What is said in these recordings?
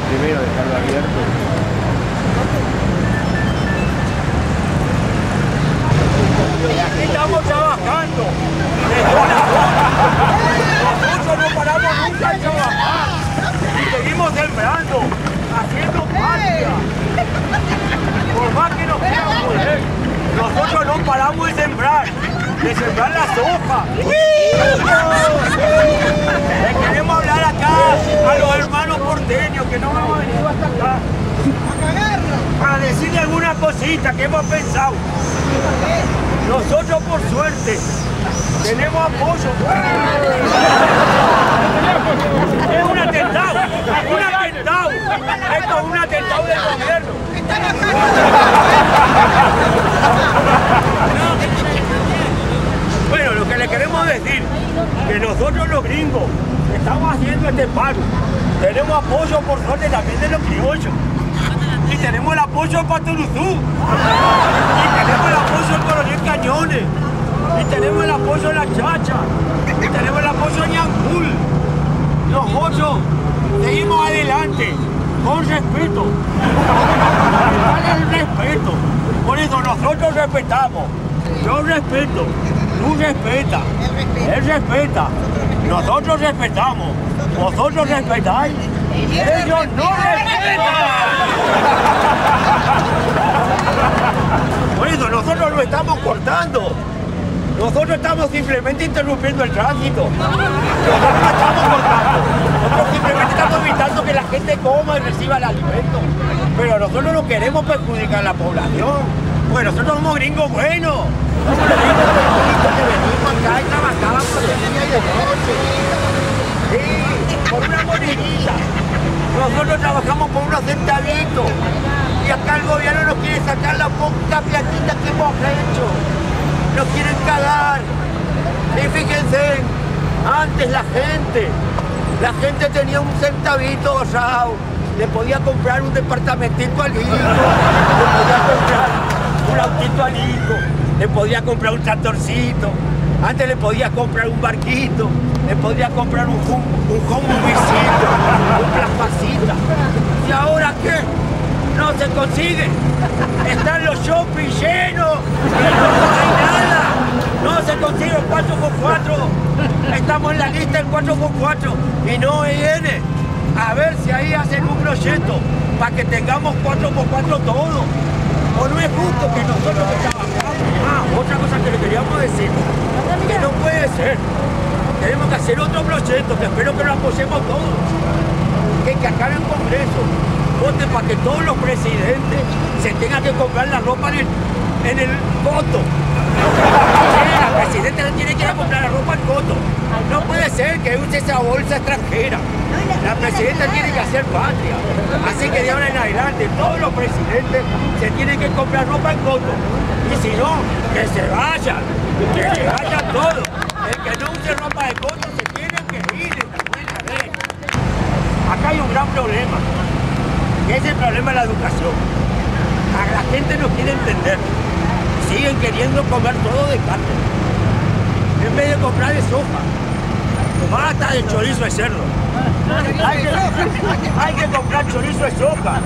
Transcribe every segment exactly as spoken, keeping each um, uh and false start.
primero dejarlo abierto. Estamos trabajando. Nosotros no paramos nunca de trabajar. Y seguimos sembrando, haciendo patria. Por más que nos quieran joder, nosotros no paramos de sembrar, de sembrar la soja. Le queremos hablar acá a los hermanos porteños que no hemos venido hasta acá. Para decirle alguna cosita que hemos pensado. Nosotros, por suerte, tenemos apoyo. Es un atentado, un atentado. Esto es un atentado del gobierno. Bueno, lo que le queremos decir, que nosotros los gringos estamos haciendo este paro. Tenemos apoyo, por suerte, también de los criollos. Y tenemos el apoyo de Paturuzú. Y tenemos el apoyo del coronel Cañones. Y tenemos el apoyo de la Chacha. Y tenemos el apoyo de Ñancul. Nosotros seguimos adelante, con respeto. El respeto. Por eso nosotros respetamos. Yo respeto. Tú respetas. Él respeta. Nosotros respetamos. Vosotros respetáis. Ellos no respetan. Por eso nosotros lo estamos cortando. Nosotros estamos simplemente interrumpiendo el tránsito. Nosotros no estamos cortando. Nosotros simplemente estamos evitando que la gente coma y reciba el alimento. Pero nosotros no queremos perjudicar a la población. Porque nosotros somos gringos buenos. Somos los gringos buenos que venimos acá y trabajamos por el día y de noche. Sí, por una monedilla. Nosotros trabajamos por unos centavitos. Y acá el gobierno nos quiere sacar la poca platita que hemos hecho. Nos quieren cagar. Y fíjense, antes la gente, la gente tenía un centavito ahorrado. Le podía comprar un departamentito al hijo, le podía comprar un autito al hijo, le podía comprar un tractorcito. Antes le podía comprar un barquito, le podía comprar un, un, un combuvisito, un plasmacita. ¿Y ahora qué? No se consigue. Están los shopping llenos y no hay nada. No se consigue el cuatro por cuatro. Estamos en la lista del cuatro por cuatro y no viene. A ver si ahí hacen un proyecto para que tengamos cuatro por cuatro todo. O no es justo que nosotros que trabajamos. Ah, otra cosa que le queríamos decir, que no puede ser. Tenemos que hacer otro proyecto, que espero que lo apoyemos todos. Que, que acá en el Congreso voten para que todos los presidentes se tengan que comprar la ropa en el, en el coto. La presidenta no tiene que ir a comprar la ropa en coto. No puede ser que use esa bolsa extranjera. La presidenta tiene que hacer patria. Así que de ahora en adelante todos los presidentes se tienen que comprar ropa en coto. Y si no, que se vayan. Que se vayan todos. El que no use ropa de coto se tiene que ir de esta buena vez. Acá hay un gran problema. Y es el problema de la educación. La gente no quiere entender. Siguen queriendo comer todo de carne. En vez de comprar de soja. Basta de chorizo de cerdo. Hay que, hay que comprar chorizo de soja.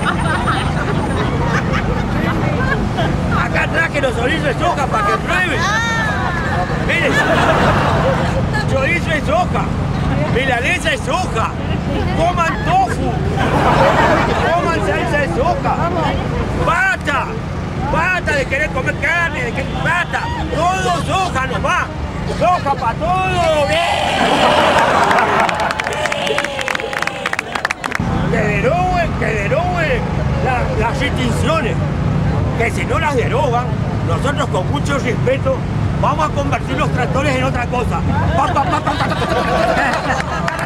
Acá traje los chorizos de soja para que prueben. Miren, chorizo de soja, milanesa de soja, coman tofu, coman salsa de soja. Basta, basta de querer comer carne, de que basta, todo soja nomás. Soja para todo, que deroguen, que deroguen la, las restricciones, que si no las derogan, nosotros con mucho respeto vamos a convertir los tractores en otra cosa. Pa, pa, pa, pa, pa, pa, pa, pa.